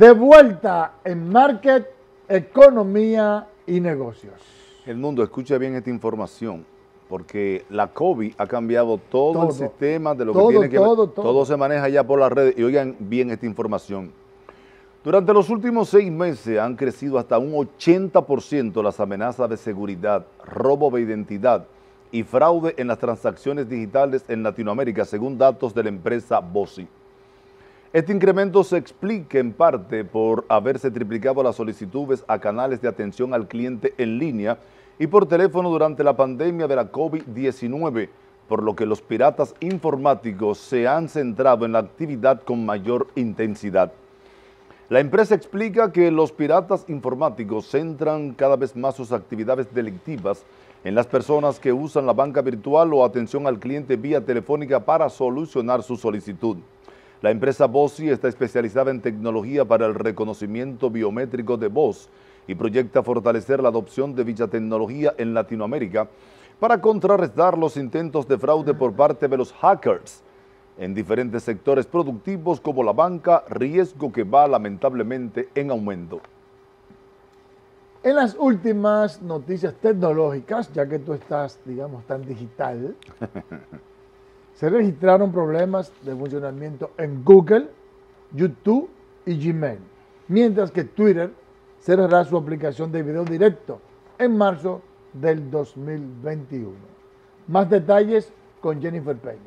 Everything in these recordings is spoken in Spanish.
De vuelta en Market, Economía y Negocios. El mundo, escucha bien esta información, porque la COVID ha cambiado todo el sistema de lo que tiene que ver. Todo se maneja ya por las redes. Y oigan bien esta información. Durante los últimos 6 meses han crecido hasta un 80% las amenazas de seguridad, robo de identidad y fraude en las transacciones digitales en Latinoamérica, según datos de la empresa BOSI. Este incremento se explica en parte por haberse triplicado las solicitudes a canales de atención al cliente en línea y por teléfono durante la pandemia de la COVID-19, por lo que los piratas informáticos se han centrado en la actividad con mayor intensidad. La empresa explica que los piratas informáticos centran cada vez más sus actividades delictivas en las personas que usan la banca virtual o atención al cliente vía telefónica para solucionar su solicitud. La empresa BOSI está especializada en tecnología para el reconocimiento biométrico de voz y proyecta fortalecer la adopción de dicha tecnología en Latinoamérica para contrarrestar los intentos de fraude por parte de los hackers en diferentes sectores productivos como la banca, riesgo que va lamentablemente en aumento. En las últimas noticias tecnológicas, ya que tú estás, digamos, tan digital, se registraron problemas de funcionamiento en Google, YouTube y Gmail, mientras que Twitter cerrará su aplicación de video directo en marzo del 2021. Más detalles con Jennifer Peña.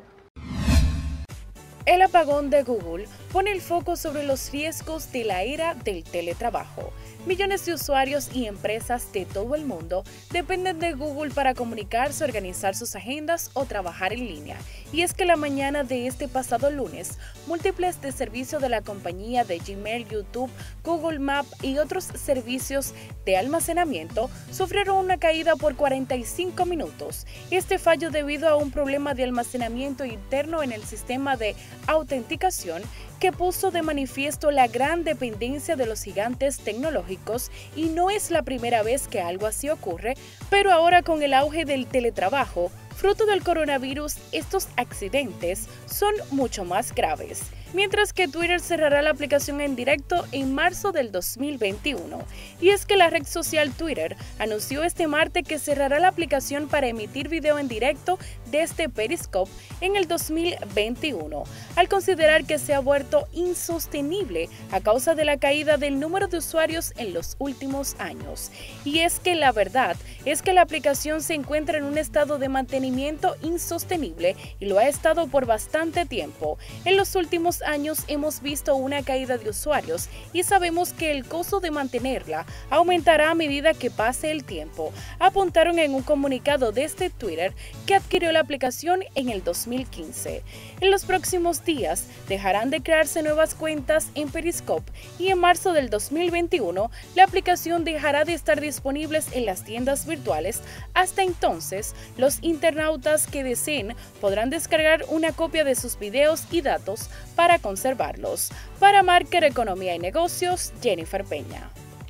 El apagón de Google pone el foco sobre los riesgos de la era del teletrabajo. Millones de usuarios y empresas de todo el mundo dependen de Google para comunicarse, organizar sus agendas o trabajar en línea. Y es que la mañana de este pasado lunes, múltiples de servicios de la compañía de Gmail, YouTube, Google Maps y otros servicios de almacenamiento sufrieron una caída por 45 minutos. Este fallo debido a un problema de almacenamiento interno en el sistema de autenticación que puso de manifiesto la gran dependencia de los gigantes tecnológicos, y no es la primera vez que algo así ocurre, pero ahora con el auge del teletrabajo, fruto del coronavirus, estos accidentes son mucho más graves. Mientras que Twitter cerrará la aplicación en directo en marzo del 2021. Y es que la red social Twitter anunció este martes que cerrará la aplicación para emitir video en directo desde Periscope en el 2021, al considerar que se ha vuelto insostenible a causa de la caída del número de usuarios en los últimos años. Y es que la verdad es que la aplicación se encuentra en un estado de mantenimiento insostenible y lo ha estado por bastante tiempo. En los últimos años hemos visto una caída de usuarios y sabemos que el costo de mantenerla aumentará a medida que pase el tiempo, apuntaron en un comunicado desde Twitter, que adquirió la aplicación en el 2015. En los próximos días dejarán de crearse nuevas cuentas en Periscope y en marzo del 2021 la aplicación dejará de estar disponible en las tiendas virtuales. Hasta entonces, los internautas que deseen podrán descargar una copia de sus videos y datos para conservarlos. Para Market, Economía y Negocios, Jennifer Peña.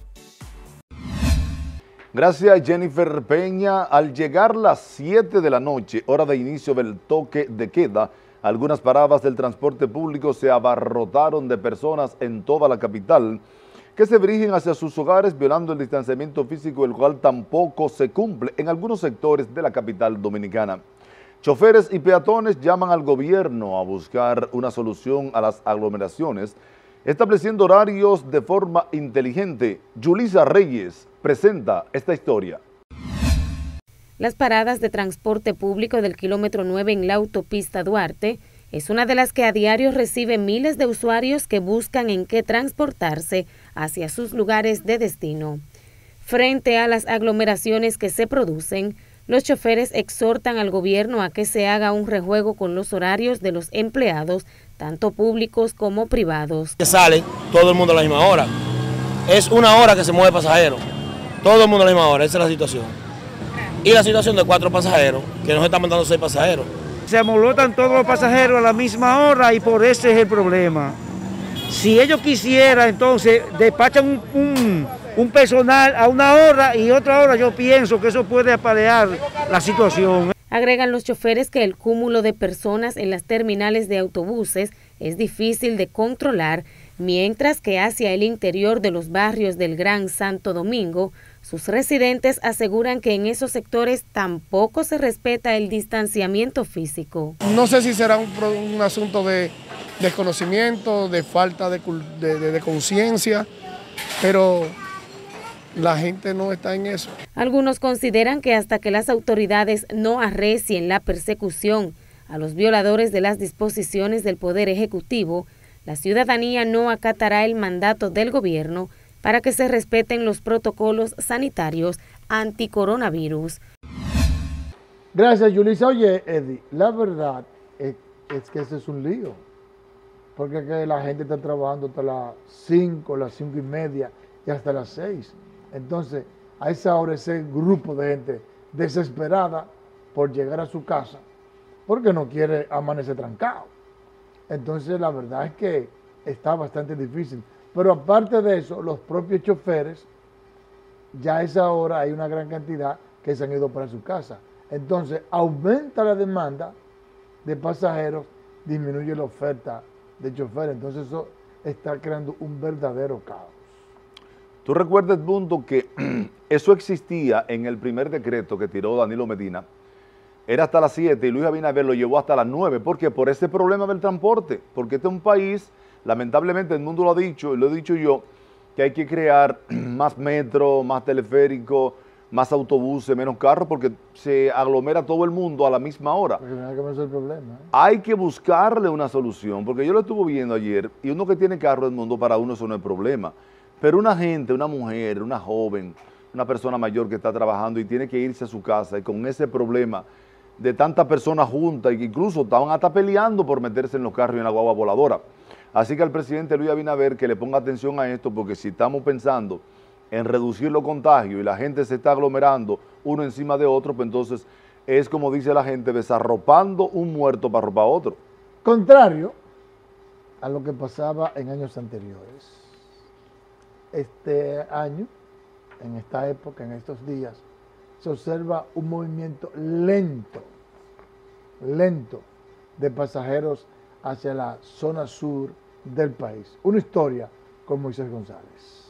Gracias, Jennifer Peña. Al llegar las 7 de la noche, hora de inicio del toque de queda, algunas paradas del transporte público se abarrotaron de personas en toda la capital que se dirigen hacia sus hogares violando el distanciamiento físico, el cual tampoco se cumple en algunos sectores de la capital dominicana. Choferes y peatones llaman al gobierno a buscar una solución a las aglomeraciones, estableciendo horarios de forma inteligente. Yulisa Reyes presenta esta historia. Las paradas de transporte público del kilómetro 9 en la autopista Duarte es una de las que a diario recibe miles de usuarios que buscan en qué transportarse hacia sus lugares de destino. Frente a las aglomeraciones que se producen, los choferes exhortan al gobierno a que se haga un rejuego con los horarios de los empleados, tanto públicos como privados. Que sale todo el mundo a la misma hora. Es una hora que se mueve pasajero. Todo el mundo a la misma hora, esa es la situación. Y la situación de 4 pasajeros, que nos están mandando 6 pasajeros. Se amolotan todos los pasajeros a la misma hora y por ese es el problema. Si ellos quisieran, entonces despachan un personal a una hora y otra hora, yo pienso que eso puede aparear la situación. Agregan los choferes que el cúmulo de personas en las terminales de autobuses es difícil de controlar, mientras que hacia el interior de los barrios del Gran Santo Domingo, sus residentes aseguran que en esos sectores tampoco se respeta el distanciamiento físico. No sé si será un asunto de desconocimiento, de falta de conciencia, pero la gente no está en eso. Algunos consideran que hasta que las autoridades no arrecien la persecución a los violadores de las disposiciones del Poder Ejecutivo, la ciudadanía no acatará el mandato del gobierno para que se respeten los protocolos sanitarios anticoronavirus. Gracias, Yulisa. Oye, Eddie, la verdad es que ese es un lío, porque es que la gente está trabajando hasta las 5, las 5:30 y hasta las 6. Entonces, a esa hora ese grupo de gente desesperada por llegar a su casa, porque no quiere amanecer trancado. Entonces, la verdad es que está bastante difícil. Pero aparte de eso, los propios choferes, ya a esa hora hay una gran cantidad que se han ido para su casa. Entonces, aumenta la demanda de pasajeros, disminuye la oferta de choferes. Entonces, eso está creando un verdadero caos. ¿Tú recuerdas, Edmundo, que eso existía en el primer decreto que tiró Danilo Medina? Era hasta las 7 y Luis Abinader lo llevó hasta las 9. ¿Por qué? Por ese problema del transporte. Porque este es un país, lamentablemente, Edmundo lo ha dicho y lo he dicho yo, que hay que crear más metro, más teleférico, más autobuses, menos carros, porque se aglomera todo el mundo a la misma hora. Porque no hay que ver el problema, ¿eh? Hay que buscarle una solución, porque yo lo estuve viendo ayer, y uno que tiene carro, Edmundo, para uno eso no es problema. Pero una gente, una mujer, una joven, una persona mayor que está trabajando y tiene que irse a su casa y con ese problema de tantas personas juntas y que incluso estaban hasta peleando por meterse en los carros y en la guagua voladora. Así que al presidente Luis Abinader que le ponga atención a esto, porque si estamos pensando en reducir los contagios y la gente se está aglomerando uno encima de otro, pues entonces es como dice la gente, desarropando un muerto para arropar a otro. Contrario a lo que pasaba en años anteriores. Este año, en esta época, en estos días, se observa un movimiento lento de pasajeros hacia la zona sur del país. Una historia con Moisés González.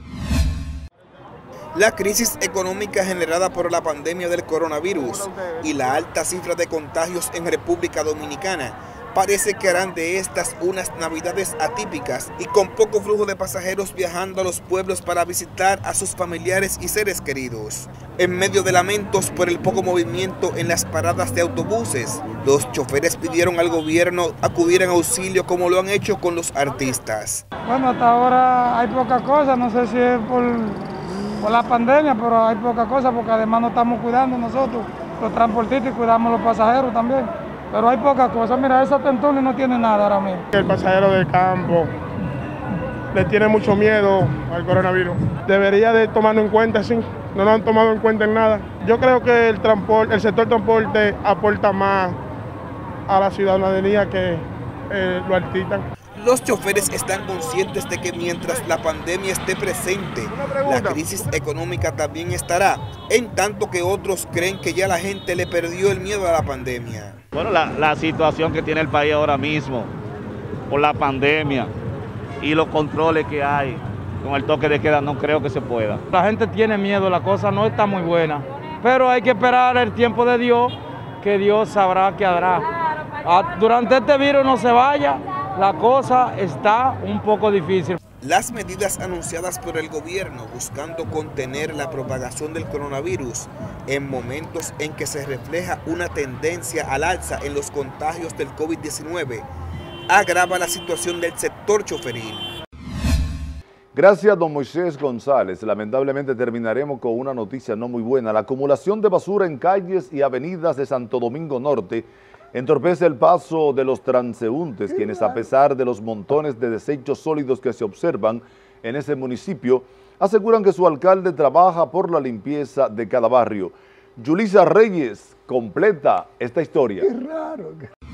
La crisis económica generada por la pandemia del coronavirus y la alta cifra de contagios en República Dominicana parece que harán de estas unas navidades atípicas y con poco flujo de pasajeros viajando a los pueblos para visitar a sus familiares y seres queridos. En medio de lamentos por el poco movimiento en las paradas de autobuses, los choferes pidieron al gobierno acudir en auxilio como lo han hecho con los artistas. Bueno, hasta ahora hay poca cosa, no sé si es por la pandemia, pero hay poca cosa porque además nos estamos cuidando nosotros, los transportistas, y cuidamos los pasajeros también. Pero hay poca cosa. Mira, esa Tentulia no tiene nada ahora mismo. El pasajero del campo le tiene mucho miedo al coronavirus. Debería de tomarlo en cuenta, sí. No lo han tomado en cuenta en nada. Yo creo que el sector transporte aporta más a la ciudadanía que los artistas. Los choferes están conscientes de que mientras la pandemia esté presente, la crisis económica también estará, en tanto que otros creen que ya la gente le perdió el miedo a la pandemia. Bueno, la situación que tiene el país ahora mismo, por la pandemia y los controles que hay, con el toque de queda no creo que se pueda. La gente tiene miedo, la cosa no está muy buena, pero hay que esperar el tiempo de Dios, que Dios sabrá qué hará. Durante este virus no se vaya, la cosa está un poco difícil. Las medidas anunciadas por el gobierno buscando contener la propagación del coronavirus en momentos en que se refleja una tendencia al alza en los contagios del COVID-19 agrava la situación del sector choferil. Gracias, don Moisés González. Lamentablemente terminaremos con una noticia no muy buena. La acumulación de basura en calles y avenidas de Santo Domingo Norte entorpece el paso de los transeúntes, quienes a pesar de los montones de desechos sólidos que se observan en ese municipio, aseguran que su alcalde trabaja por la limpieza de cada barrio. Yulisa Reyes completa esta historia. Qué raro.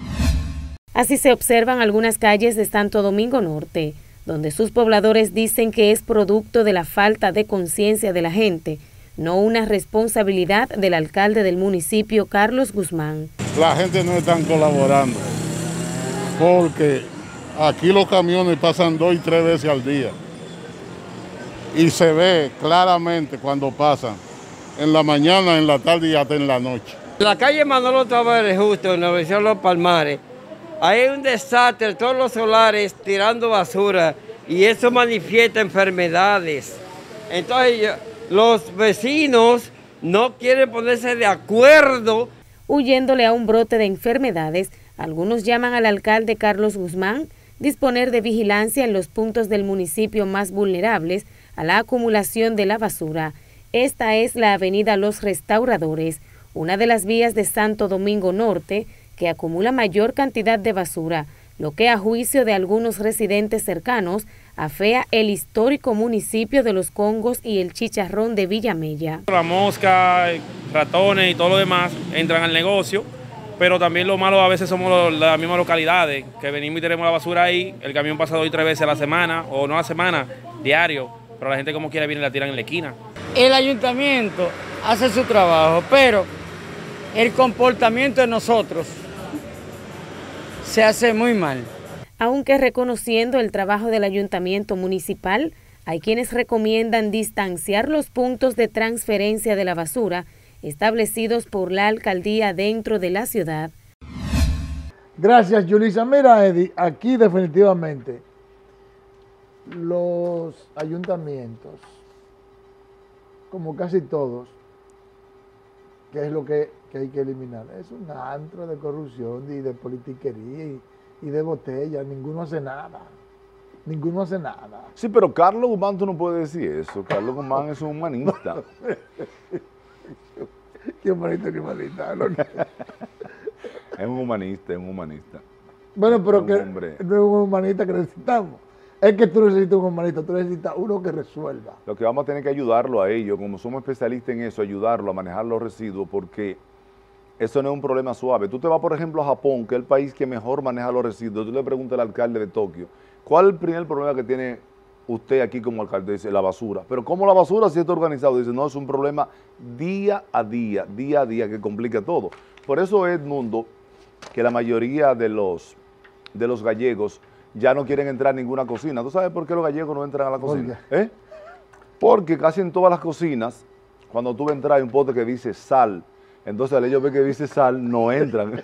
Así se observan algunas calles de Santo Domingo Norte, donde sus pobladores dicen que es producto de la falta de conciencia de la gente, no una responsabilidad del alcalde del municipio, Carlos Guzmán. La gente no está colaborando porque Aquí los camiones pasan 2 y 3 veces al día. Y se ve claramente cuando pasan, en la mañana, en la tarde y hasta en la noche. En la calle Manolo Tavares, justo en la versión Los Palmares, hay un desastre, todos los solares tirando basura y eso manifiesta enfermedades. Entonces los vecinos no quieren ponerse de acuerdo. Huyéndole a un brote de enfermedades, algunos llaman al alcalde Carlos Guzmán disponer de vigilancia en los puntos del municipio más vulnerables a la acumulación de la basura. Esta es la avenida Los Restauradores, una de las vías de Santo Domingo Norte que acumula mayor cantidad de basura, lo que a juicio de algunos residentes cercanos afea el histórico municipio de Los Congos y el Chicharrón de Villamella. La mosca, ratones y todo lo demás entran al negocio, pero también lo malo a veces somos las mismas localidades, que venimos y tenemos la basura ahí, el camión pasa 2 y 3 veces a la semana, o no a la semana, diario, pero la gente como quiera viene y la tiran en la esquina. El ayuntamiento hace su trabajo, pero el comportamiento de nosotros se hace muy mal. Aunque reconociendo el trabajo del ayuntamiento municipal, hay quienes recomiendan distanciar los puntos de transferencia de la basura establecidos por la alcaldía dentro de la ciudad. Gracias, Yulisa. Mira, Eddie, aquí definitivamente los ayuntamientos, como casi todos, que es lo que hay que eliminar, es un antro de corrupción y de politiquería y de botella. Ninguno hace nada. Ninguno hace nada. Sí, pero Carlos Guzmán, tú no puedes decir eso. Carlos Guzmán es un humanista. Qué humanista, qué humanista. Es un humanista, es un humanista. Bueno, pero que hombre. no es un humanista que necesitamos. Es que tú necesitas un humanista, tú necesitas uno que resuelva. Lo que vamos a tener que ayudarlo a ellos, como somos especialistas en eso, ayudarlo a manejar los residuos, porque eso no es un problema suave. Tú te vas, por ejemplo, a Japón, que es el país que mejor maneja los residuos. Tú le preguntas al alcalde de Tokio, ¿cuál es el primer problema que tiene usted aquí como alcalde? Dice, la basura. Pero ¿cómo la basura si está organizado? Dice, no, es un problema día a día, que complica todo. Por eso, Edmundo, que la mayoría de los gallegos ya no quieren entrar a ninguna cocina. ¿Tú sabes por qué los gallegos no entran a la cocina? Porque casi en todas las cocinas, cuando tú entras hay un pote que dice sal. Entonces al ellos ven que dice sal, no entran.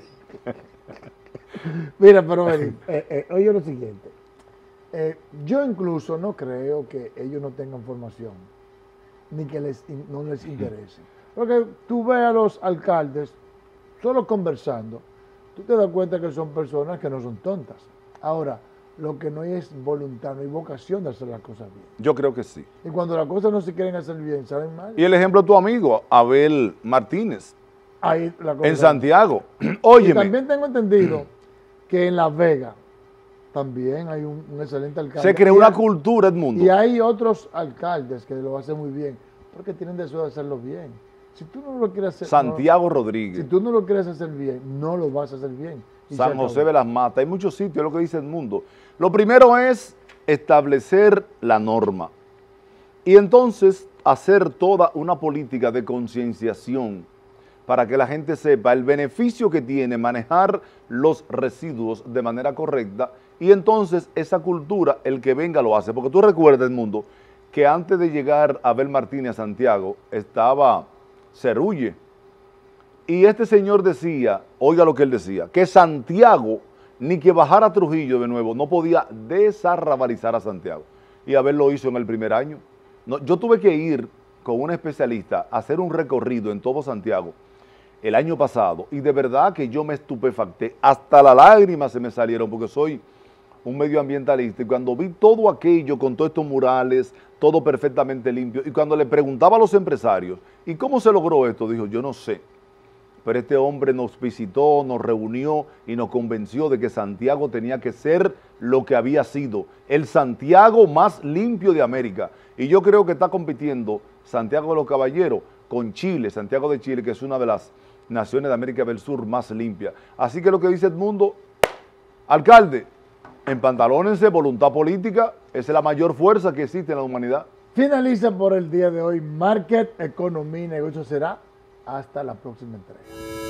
Mira, pero oye lo siguiente. Yo incluso no creo que ellos no tengan formación, ni que no les interese. Porque tú ves a los alcaldes, solo conversando, tú te das cuenta que son personas que no son tontas. Ahora, lo que no hay es voluntad, no hay vocación de hacer las cosas bien. Yo creo que sí. Y cuando las cosas no se quieren hacer bien, salen mal. Y el ejemplo de tu amigo, Abel Martínez, ahí la cosa en Santiago. Óyeme. Y también tengo entendido que en Las Vegas también hay un excelente alcalde. Se creó una cultura, Edmundo. Y hay otros alcaldes que lo hacen muy bien, porque tienen deseo de hacerlo bien. Si tú no lo quieres hacer... Santiago Rodríguez. Si tú no lo quieres hacer bien, no lo vas a hacer bien. San José de las Matas, hay muchos sitios, es lo que dice Edmundo. Lo primero es establecer la norma y entonces hacer toda una política de concienciación para que la gente sepa el beneficio que tiene manejar los residuos de manera correcta y entonces esa cultura, el que venga lo hace. Porque tú recuerdas, Edmundo, que antes de llegar Abel Martínez a Santiago estaba Cerulle. Y este señor decía, oiga lo que él decía, que Santiago, ni que bajara a Trujillo de nuevo, no podía desarrabarizar a Santiago. Y Abel lo hizo en el primer año. No, yo tuve que ir con un especialista a hacer un recorrido en todo Santiago el año pasado y de verdad que yo me estupefacté. Hasta las lágrimas se me salieron porque soy un medioambientalista y cuando vi todo aquello con todos estos murales, todo perfectamente limpio y cuando le preguntaba a los empresarios, ¿y cómo se logró esto? Dijo, yo no sé. Pero este hombre nos visitó, nos reunió y nos convenció de que Santiago tenía que ser lo que había sido, el Santiago más limpio de América. Y yo creo que está compitiendo Santiago de los Caballeros con Chile, Santiago de Chile, que es una de las naciones de América del Sur más limpias. Así que lo que dice Edmundo, alcalde, empantalónense, voluntad política, esa es la mayor fuerza que existe en la humanidad. Finaliza por el día de hoy Market, Economía y Negocios será. Hasta la próxima entrega.